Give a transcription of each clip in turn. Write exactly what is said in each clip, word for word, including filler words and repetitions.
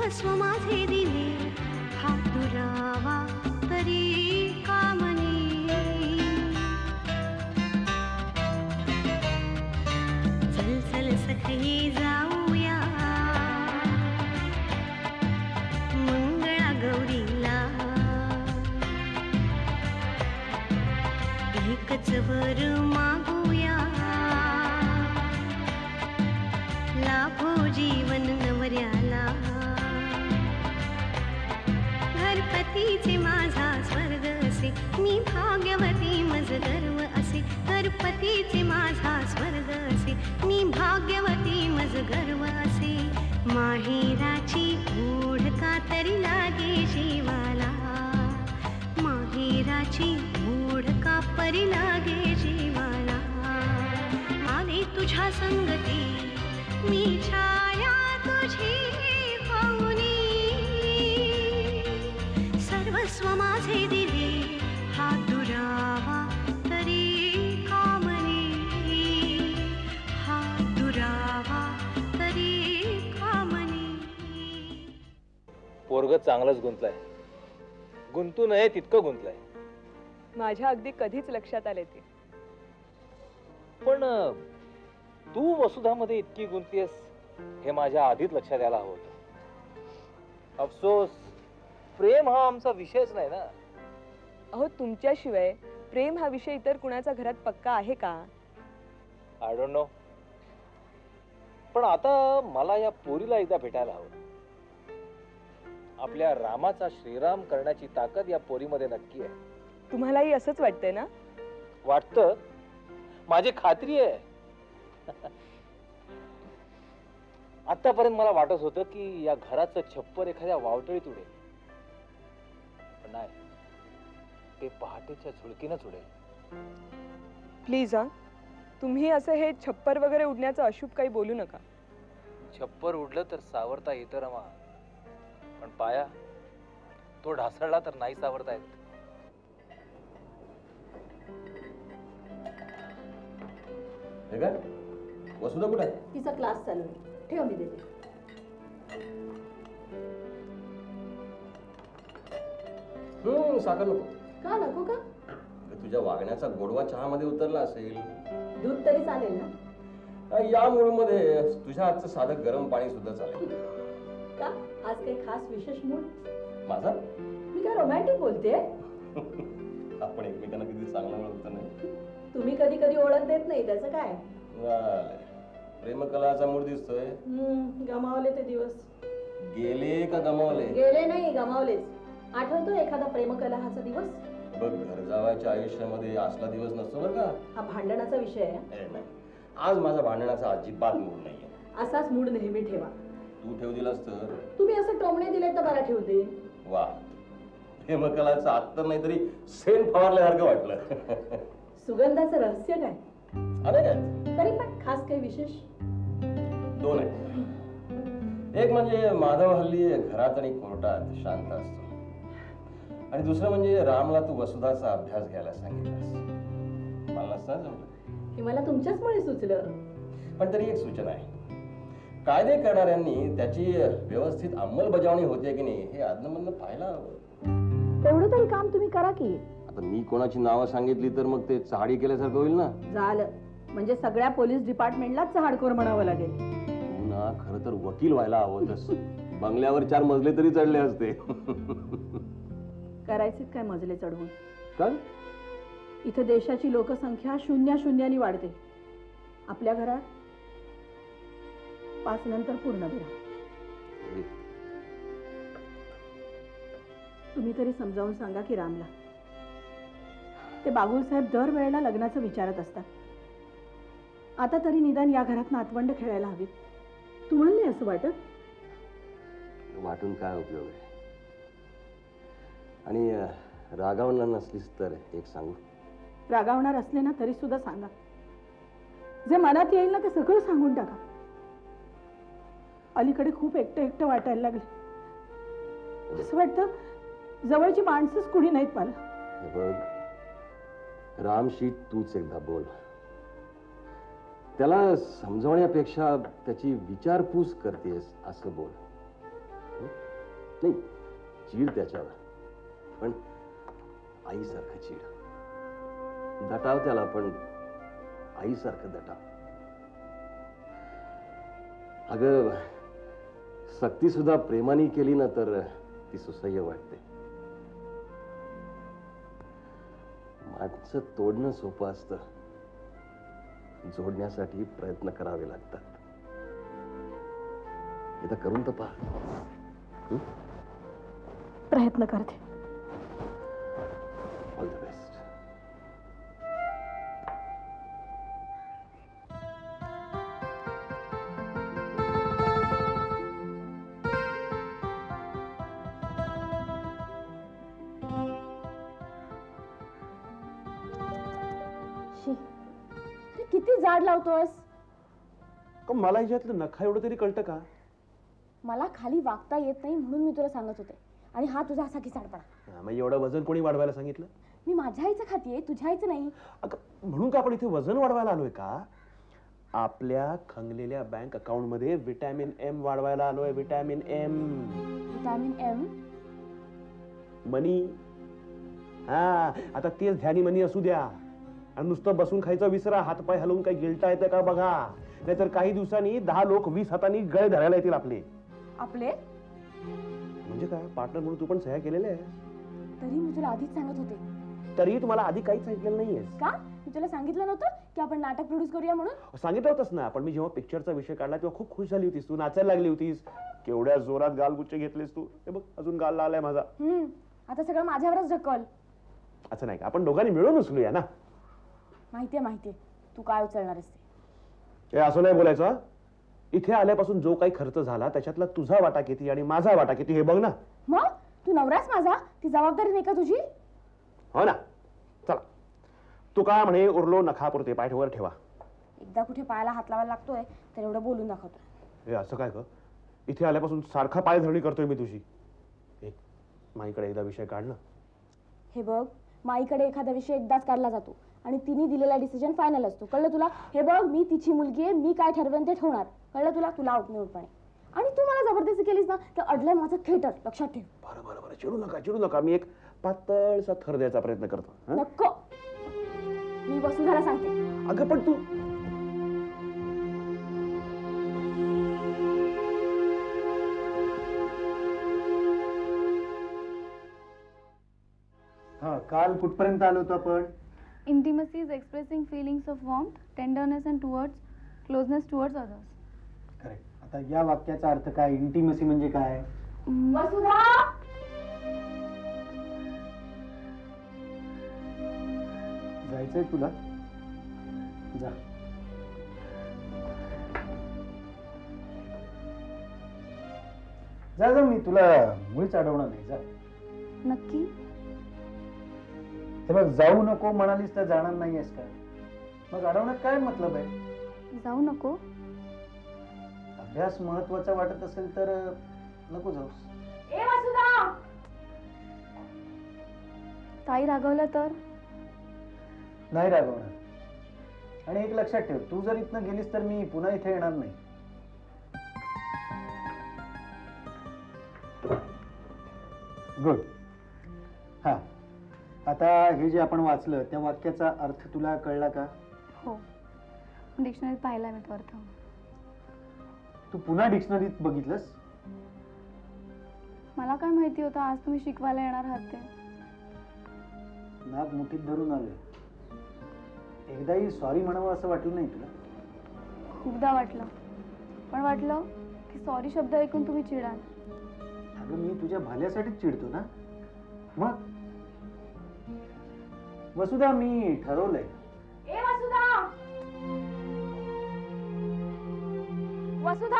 सर्वस्व माझे दिले हा दुरावा तरी कामनी. चल चल सखी जाऊया मंगळा गौरीला. एकच वर मागूया लाभो जीवन नवऱ्याला. घरपतीचे माझा स्वर्ग असे मी भाग्यवती मज गर्व असे. घरपतीचे माझा स्वर्ग असे मी भाग्यवती मज गर्व असे. माहेराची ओढ का तरी लागे जीवाला. माहेराची ओढ का परी लागे जीवाला. आले तुझ्या संगती मी छाया तुझी होऊनी. सर्वस्व माझे दिले हा दुरावा तरी कामनी. हा दुरावा तरी कामनी. पोरग चांगलंच गुंतलाय. गुंतू नये तितकं गुंतलाय. माझ्या अगदी कधीच लक्षात आले ते. पण तू वसुधामध्ये इतकी गुंतलीस हे माझ्या आधीच लक्षात यायला हवं होतं. अफसोस प्रेम हा आमचा विषयच नाही ना. अहो तुमच्याशिवाय प्रेम हा विषय इतर कुणाचा घरात पक्का आहे का? I don't know. पण आता मला या पोरीला एकदा भेटायला हवं. आपल्या रामाचा श्रीराम करण्याची ताकद या पोरीमध्ये नक्की आहे. तुम्हालाही असंच वाटतंय ना? वाटतं. माझी खात्री आहे. आतापर्यंत मला वाटत होतं की या घराचं छप्पर एखाद्या वावटळीत उडेल. पण नाही, ते पहाटेच्या झुळकीनंच उडेल. प्लीज हा तुम्ही असं हे छप्पर वगैरे उडण्याचं अशुभ काही बोलू नका. छप्पर उडलं तर सावरता येतं रमा. पण पाया तो ढासळला तर नाही सावरता येत. वसुधा कुठे आहे? तिचा क्लास चालू आहे. ठेव मी देते. हम्म साखर नको. का नको का? तुझ्या वागण्याचा गोडवा चहामध्ये उतरला असेल. दूध तरी चालेल ना? या मूड मध्ये तुझ्या हातचं साधं गरम पाणी सुद्धा चालेल. का आज काही खास विशेष मूड? माझा? मी काय रोमॅन्टिक बोलते? आपण एकमेकांना किती चांगलं ओळखतो नाही. तुम्ही कधी कधी ओळख देत नाही त्याचं काय? प्रेमकलाचा मूड दिसतोय. गमावले ते दिवस. गेले का गमावले? गेले नाही गमावलेच. आठवतो एखादा प्रेमकलहाचा दिवस? बघ घर जावायच्या आयुष्यामध्ये असला दिवस नसतो बरं का. हा भांडणाचा विषय आहे. नाही आज माझा भांडणाचा अजिबात मूड नाहीये. असाच मूड नेहमी ठेवा. तू ठेव दिलास तर? तुम्ही असं टोमणे दिले तर बरा ठेवते. वा प्रेमकलाचं अत्तर नाही तरी सेंट फवारल्यासारखं वाटलं. सुगंधाचं रहस्य काय? अरे काय तरी पण खास काही विशेष? दोन आहेत. एक म्हणजे माधव हल्ली घरात आणि कोर्टात शांत असतो. आणि दुसरं म्हणजे रामला तू वसुधाचा अभ्यास घ्यायला सांगितलास. मला नसतं जमलं. हे मला तुमच्याचमुळे सुचलं. पण तरी एक सूचना आहे. कायदे करणाऱ्यांनी त्याची व्यवस्थित अंमलबजावणी होते की नाही हे आदनमधनं पाहायला हवं. तेवढं तरी काम तुम्ही करा की. आता मी कोणाची नावं सांगितली तर मग ते चहाडी केल्यासारखं होईल ना. झालं म्हणजे सगळ्या पोलीस डिपार्टमेंटलाच चहाडखोर म्हणावं लागेल. तू ना खरं तर वकील व्हायला हवंतस. बंगल्यावर चार मजले तरी चढले असते. करायचे काय मजले चढवून? काय इथे देशाची लोकसंख्या शून्य शून्यानी वाढते. आपल्या घरात पाच नंतर पूर्ण विराम. तुम्ही तरी समजावून सांगा की रामला. ते बागुल साहेब दर वेळेला लग्नाचं विचारत असतात. आता तरी निदान या घरात नातवंड खेळायला हवीत. तुम्हाला नाही असं वाटत? वाटून काय उपयोग आहे. आणि रागावणार नसलीस तर एक सांगू. रागावणार असले ना तरी सुद्धा सांगा. जे मनात येईल ना ते सगळं सांगून टाका. अलीकडे खूप एकटं एकटं वाटायला लागलं. असं वाटतं जवळची माणसंच कुणी नाहीत मला. बघ रामशी तूच एकदा बोल. त्याला समजवण्यापेक्षा त्याची विचारपूस करतेस असं बोल. नाही, चीड त्याच्यावर, पण आईसारखं चीड. दटाव त्याला, पण आईसारखं दटाव. अगं, सक्ती सुद्धा प्रेमाने केली ना तर ती सुसह्य वाटते. माणसं तोडणं सोपं असतं, जोडण्यासाठी प्रयत्न करावे लागतात. एकदा करून तर पहा. प्रयत्न करते. All the best. किती जाड लावतोस? मला ह्याच्यातलं नखा एवढं तरी कळतं का? मला खाली वागता येत नाही म्हणून मी तुला सांगत होते, आणि हा तुझा असा किसाडपणा. मग एवढं वजन कोणी वाढवायला सांगितलं? मी माझ्या आईचं खातीये, तुझ्या आईचं नाही. म्हणून का आपण इथे वजन वाढवायला आलोय का? आपल्या खंगलेल्या बँक अकाउंट मध्ये विटॅमिन एम वाढवायला आलोय. Vitamin M. Vitamin M? Money. हा, आता तेच ध्यानी मनी असू द्या, आणि नुसतं बसून खायचं विसरा. हातपाय हलवून काही गिळता येतं का बघा, नाहीतर काही दिवसांनी दहा लोक वीस हातांनी गळे धरायला येतील आपले. आपले म्हणजे काय, पार्टनर म्हणून तू पण सह्या केलेल्या आहे. तरी मी तुला आधीच सांगत होते. तरी तुम्हाला आधी काहीच सांगितलेलं नाहीये का? मी तुला सांगितलं नव्हतं की आपण नाटक प्रोड्यूस करूया म्हणून? सांगितलं होतंस ना, पण मी जेव्हा पिक्चरचा विषय काढला तेव्हा खूप खुश झाली होतीस तू, नाचायला लागली होतीस. केवढ्या जोरात गालगुच्चे घेतलेस तू. हे बघ, अजून गाल लाल आहे माझा. हम्म, आता सगळं माझ्यावरच ढकल. असं नाही का, आपण दोघांनी मिळून उचलूया ना. माहितीये माहितीये तू काय उचलणार असते. हे असं नाही बोलायचं. इथे आल्यापासून जो काही खर्च झाला त्याच्यातला तुझा वाटा किती आणि माझा वाटा किती हे बघ ना. मग तू नवराच माझा, ती जबाबदारी नाही का तुझी? हो ना. चला, तू काय म्हणे, उरलो नखापुरते, पाय वर ठेवा. एकदा कुठे पायाला हात लावायला लागतोय तर एवढं बोलून दाखवतोय. हे असं काय ग, इथे आल्यापासून सारखा पाय धरणी करतोय मी तुझी. एक माईकडे एकदा विषय काढ ना. हे बघ, माईकडे एखादा विषय एकदाच काढला जातो आणि तिने दिलेला डिसिजन फायनल असतो, कळलं तुला? हे बघ, मी तिची मुलगी आहे, मी काय ठरवेन ते ठेवणार, कळलं तुला? तुला आउटनिवडपणे. आणि तू मला जबरदस्ती केलीस ना तर अडलंय माझं थिएटर, लक्षात ठेव. बरं बरं बरं, चिडू नका चिडू नका. मी एक पातळसा थर द्यायचा प्रयत्न करतो. नको, मी वसुधाला सांगते. अगं पण तू हा, काल कुठपर्यंत आलो होतो आपण? Intimacy is expressing feelings of warmth, tenderness and towards closeness towards others. Correct. आता या वाक्याचा अर्थ काय? इंटिमसी म्हणजे काय? वसुधा, जायचंय तुला? जा. जा जा, मी तुला मुळीच अडवणार नाही. जा. नक्की? ते बघ, जाऊ नको म्हणालीस तर जाणार नाहीयेस का? मग अडवण्यात काय मतलब आहे? जाऊ नको? अभ्यास महत्वाचा वाटत असेल तर नको जाऊस. ए वसुधा, ताई रागवलं तर? नाही रागवणार. आणि एक लक्षात ठेव, तू जर इथनं गेलीस तर मी पुन्हा इथे येणार नाही. गुड. हा, आता हे जे आपण वाचलं त्या वाक्याचा अर्थ तुला कळला का? हो, डिक्शनरीत पाहिला मी तो अर्थ. तू पुन्हा डिक्शनरीत बघितलंस? मला काय माहिती होतं आज तुम्ही शिकवायला येणार आहात ते. नाक मुठीत धरून आलोय. एकदाही सॉरी म्हणावं असं वाटलं नाही तुला? खूपदा वाटलं, पण वाटलं की सॉरी शब्द ऐकून तुम्ही चिडाल. अगं, मी तुझ्या भल्यासाठीच चिडतो ना. मग वसुधा, मी ठरवलंय. ए वसुधा, वसुधा,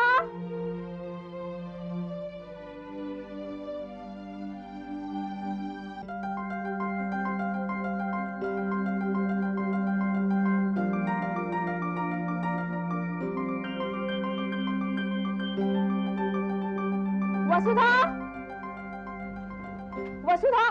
वसुधा, वसुधा,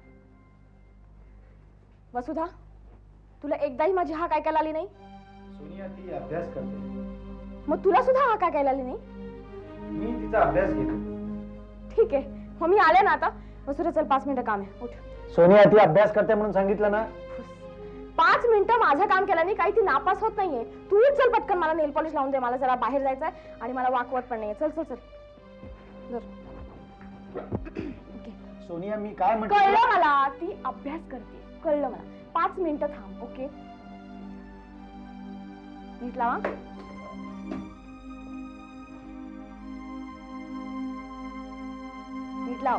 वसुधा, तुला एकदाही माझी हाक ऐकायला आली नाही? सोनिया, ती अभ्यास करते. मग तुला सुद्धा हाक ऐकायला आली नाही? मी तिचा अभ्यास घेतो. ठीक आहे मग मी आले ना आता. वसुधा चल पाच मिनिटं काम आहे, उठ. सोनिया ती अभ्यास करते म्हणून सांगितलं ना. पाच मिनिटं माझं काम केल्याने काही ती नापास होत नाहीये. तू उठ चल पटकन, मला नेल पॉलिश लावून दे, मला जरा बाहेर जायचंय आणि मला वाकवत पण नाहीये. चल चल चल. सोनिया मी काय म्हणते कळलं मला, ती अभ्यास करते, कळलं मला. पाच मिनिटं थांब, ओके. नीट लावा. नीट लाव.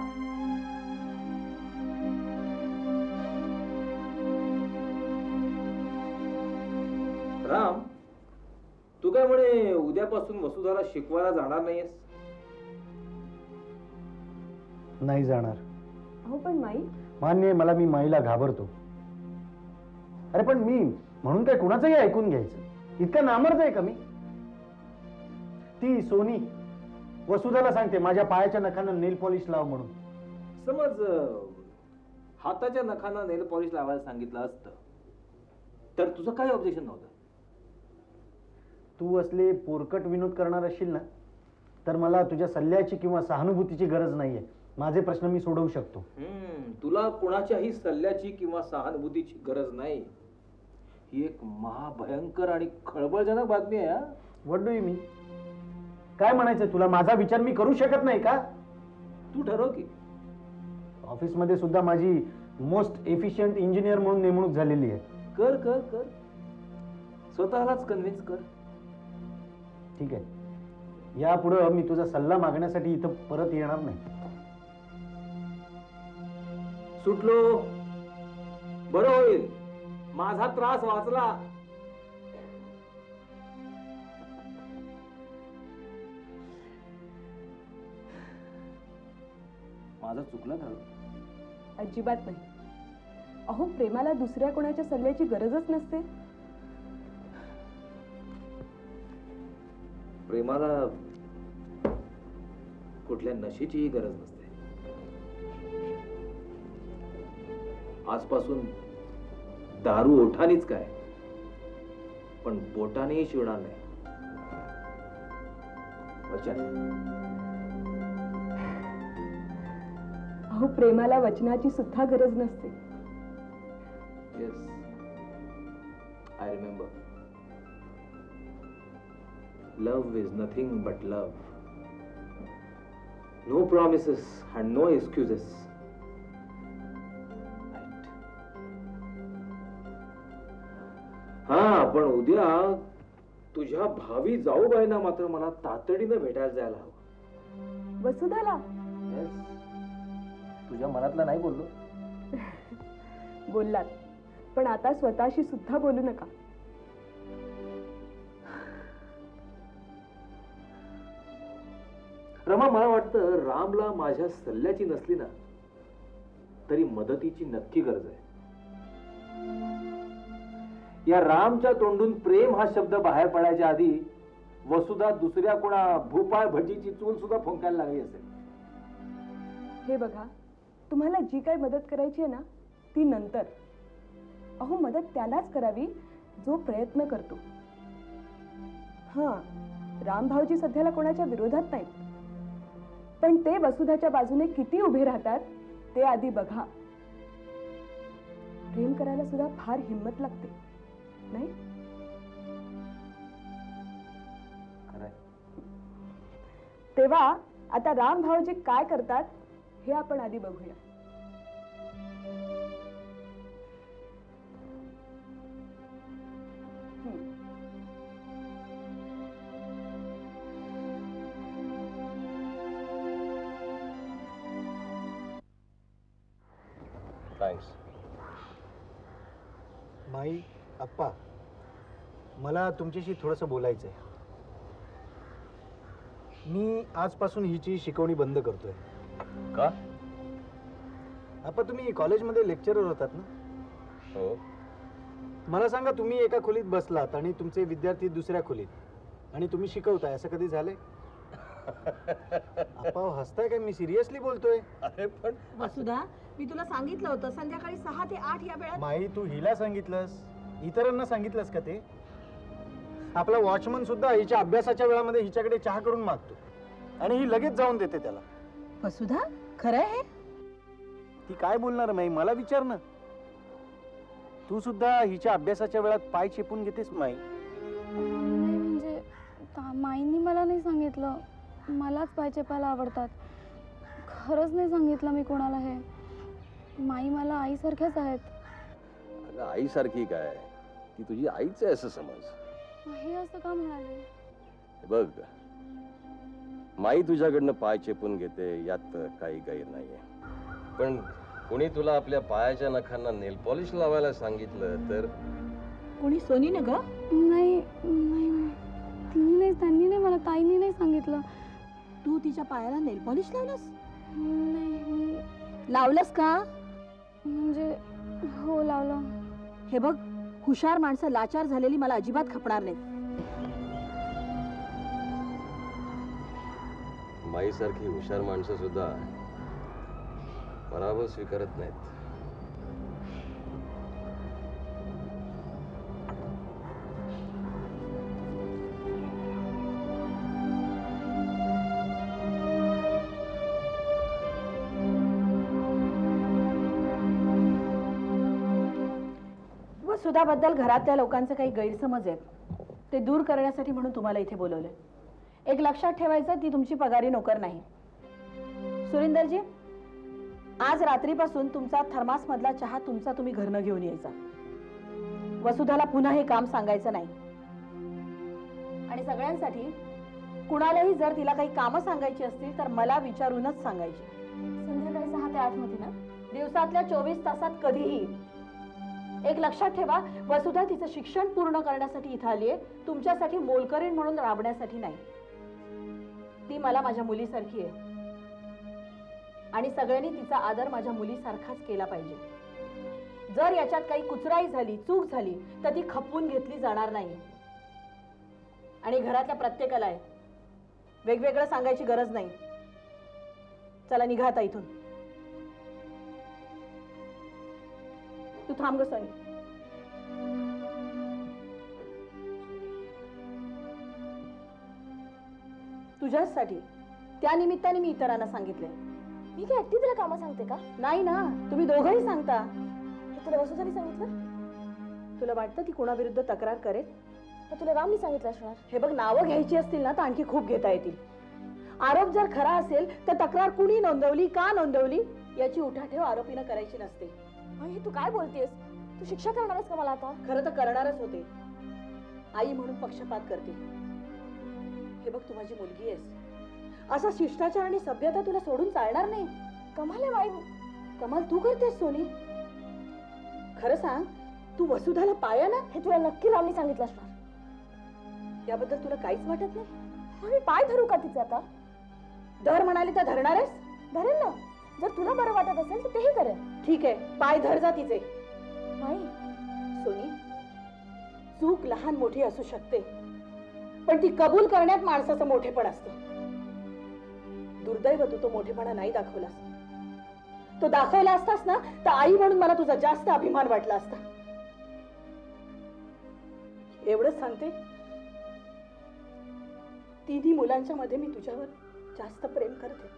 राम, तू काय म्हणे उद्यापासून वसुधाला शिकवायला जाणार नाहीयेस? नाही जाणार. हो पण माई, मान्य आहे मला, मी माईला घाबरतो. अरे पण मी म्हणून काय कुणाचंही ऐकून घ्यायचं? इतका नामर्द आहे का मी? ती सोनी वसुधाला सांगते माझ्या पायाच्या नखानं नेल पॉलिश लाव म्हणून. समज हाताच्या नखानं नेल पॉलिश लावायला सांगितलं असतं तर तुझं काय ऑब्जेक्शन नव्हतं? तू असले पोरकट विनोद करणार असशील ना तर मला तुझ्या सल्ल्याची किंवा सहानुभूतीची गरज नाहीये. माझे प्रश्न मी सोडवू शकतो. हम्म, तुला कोणाच्याही सल्ल्याची किंवा सहानुभूतीची गरज नाही. ही एक महाभयंकर आणि खळबळजनक बातमी आहे. What do you mean? काय म्हणायचं तुला? माझा विचार मी करू शकत नाही का? तू ठरव की. ऑफिसमध्ये सुद्धा माझी मोस्ट एफिशियंट इंजिनियर म्हणून नेमणूक झालेली आहे. कर कर कर, स्वतःलाच कन्व्हिन्स कर. ठीक आहे, यापुढं मी तुझा सल्ला मागण्यासाठी इथं परत येणार नाही. सुटलो, बरं होईल, माझा त्रास वाचला. माझं चुकलं का? अजिबात नाही. अहो प्रेमाला दुसऱ्या कोणाच्या सल्ल्याची गरजच नसते. प्रेमाला कुठल्या नशेचीही गरज नसते. आजपासून दारू ओठानीच काय पण बोटानेही शिवणार नाही. वचन. अहो प्रेमाला वचनाची सुद्धा गरज नसते. Yes, I remember. Love is nothing but love. No promises and no excuses. Right. हा, पण उद्या तुझ्या भावी जाऊबाईंना मात्र मला तातडीनं भेटायला जायला हवं. वसुधाला? Yes. तुझ्या मनातलं नाही बोललो. बोललात, पण आता स्वतःशी सुद्धा बोलू नका. रमा, मला वाटतं रामला माझ्या सल्ल्याची नसली ना तरी मदतीची नक्की गरज आहे. या रामच्या तोंडून प्रेम हा शब्द बाहेर पडायच्या आधी वसुधा दुसऱ्या कोणा भूपाळ भजीची चूल सुद्धा फुंकायला लागली असेल. हे बघा, तुम्हाला जी काही मदत करायची आहे ना ती नंतर. अहो मदत त्यालाच करावी जो प्रयत्न करतो. हा, राम भाऊजी सध्याला कोणाच्या विरोधात नाहीत, पण ते वसुधाच्या बाजूने किती उभे राहतात ते आधी बघा. प्रेम करायला सुद्धा फार हिंमत लागते, नाही? तेव्हा आता राम भाऊजी काय करतात हे आपण आधी बघूया. थँक्स. माई, अप्पा, मला तुमच्याशी थोडंसं बोलायचं आहे. मी आजपासून हिची शिकवणी बंद करतोय. का? अप्पा, तुम्ही कॉलेजमध्ये लेक्चरर होतात ना? हो. मला सांगा, तुम्ही एका खोलीत बसलात आणि तुमचे विद्यार्थी दुसऱ्या खोलीत आणि तुम्ही शिकवताय, असं कधी झालंय? अप्पा हसताय काय? मी सिरियसली बोलतोय. अरे पण वसुधा, मी तुला सांगितलं होतं संध्याकाळी सहा ते आठ या वेळात. माई, तू हिला सांगितलंस, इतरांना सांगितलंस का ते? आपला वॉचमन सुद्धा हिच्या अभ्यासाच्या वेळामध्ये हिच्याकडे चहा करून मागतो आणि ही लगेच जाऊन देते त्याला. वसुधा खरं आहे? ती काय बोलणार माई, मला विचार ना. तू सुद्धा हिच्या अभ्यासाच्या वेळात पाय चेपून घेतेस माई. नाही म्हणजे ता- माईंनी मला नाही सांगितलं. मलाच पाय चेपायला आवडतात. खरंच नाही सांगितलं मी कोणाला हे. माई मला आईसारख्याच आहेत. अगं आईसारखी काय, ती तुझी आईच आहे असं समज. हे असं का म्हणाले? हे बघ, माई तुझ्याकडनं पाय चेपून घेते यात काही गैर नाहीये, पण कोणी तुला आपल्या पायाच्या नखांना नेल पॉलिश लावायला सांगितलं तर? कोणी? सोनी ना ग? नाही नाही तिने नाही, त्यांनी नाही, मला ताईने नाही सांगितलं. तू तिच्या पायाला नेल पॉलिश लावलंस? नाही मी लावलंस का? म्हणजे हो लावलं. हे बघ, हुशार माणसं लाचार झालेली मला अजिबात खपणार नाहीत. माईसारखी हुशार माणसं सुद्धा पराभव स्वीकारत नाहीत. वसुधाबद्दल घरातल्या लोकांचे काही गैरसमज आहेत, ते दूर करण्यासाठी म्हणून तुम्हाला इथे बोलवले. एक लक्षात ठेवायचं, ती तुमची पगारी नोकर नाही. सुरिंदरजी, आज रात्रीपासून तुमचा थर्मास मधला चहा तुमचा तुम्ही घरनं घेऊन यायचा. वसुधाला पुन्हा हे काम सांगायचं नाही. आणि सगळ्यांसाठी कुणालाही जर तिला काही कामं सांगायची असतील तर मला विचारूनच सांगायची. संध्याकाळी सहा ते आठ मध्ये ना? दिवसातल्या चोवीस तासात कधीही. एक लक्षात ठेवा, वसुधा तिचं शिक्षण पूर्ण करण्यासाठी इथं आलीये, तुमच्यासाठी मोलकरीण म्हणून राबण्यासाठी नाही. ती मला माझ्या मुलीसारखी आहे आणि सगळ्यांनी तिचा आदर माझ्या मुलीसारखाच केला पाहिजे. जर याच्यात काही कुचराई झाली, चूक झाली तर ती खपवून घेतली जाणार नाही. आणि घरातल्या प्रत्येकाला आहे, वेगवेगळं सांगायची गरज नाही. चला निघा आता इथून. तू थांब ग सोनी. तुझ्यासाठी त्या निमित्ताने मी इतरांना सांगितले. मी काय एकटी तुला कामं सांगते का? नाही ना, तुम्ही दोघंही सांगता. हे तुला वसुधाने सांगितलं? तुला वाटतं ती कोणाविरुद्ध तक्रार करेल? तर तुला रामनी सांगितलं असणार. हे बघ, नावं घ्यायची असतील ना तर आणखी खूप घेता येतील. आरोप जर खरा असेल तर तक्रार कुणी नोंदवली, का नोंदवली याची उठाठेव आरोपीनं करायची नसते. हे तू काय बोलतेस? तू शिक्षा करणारच का मला आता? खरं तर करणारच होते. आई म्हणून पक्षपात करते. हे बघ, तू माझी मुलगी आहेस. असा शिष्टाचार आणि सभ्यता तुला सोडून चालणार नाही. कमाल आहे बाई. कमाल तू करतेस सोनी. खरं सांग, तू वसुधाला पाया ना? हे तुला नक्की रामनी सांगितलं असणार. याबद्दल तुला काहीच वाटत नाही? मग मी पाय धरू का तिचे आता? धर म्हणाली तर धरणारच? धरेल ना. जर तुला बरं वाटत असेल तर तेही करेल. ठीक आहे, पाय धर जा तिचे. नाही सोनी, चूक लहान मोठी असू शकते, पण ती कबूल करण्यात माणसाचं मोठेपण असतं. दुर्दैव तू तो मोठेपणा नाही दाखवलास. तो दाखवला असतास ना तर आई म्हणून मला तुझा जास्त अभिमान वाटला असता. एवढंच सांगते, तिन्ही मुलांच्या मध्ये मी तुझ्यावर जास्त प्रेम करते.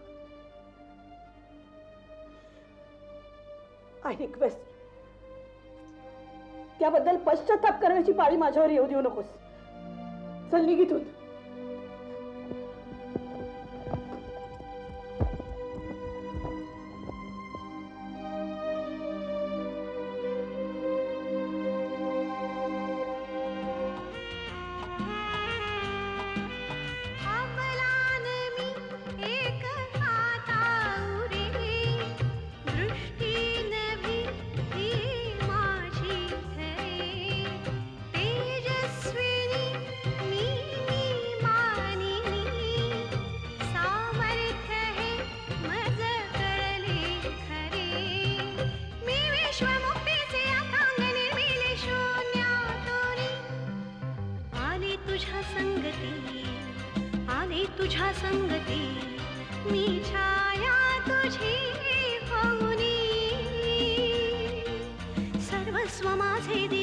आय रिक्वेस्ट, त्याबद्दल पश्चाताप करण्याची पाळी माझ्यावर येऊ देऊ नकोस. चल निघितून. तुझ्या संगती मी छाया तुझी होऊनी सर्वस्व माझे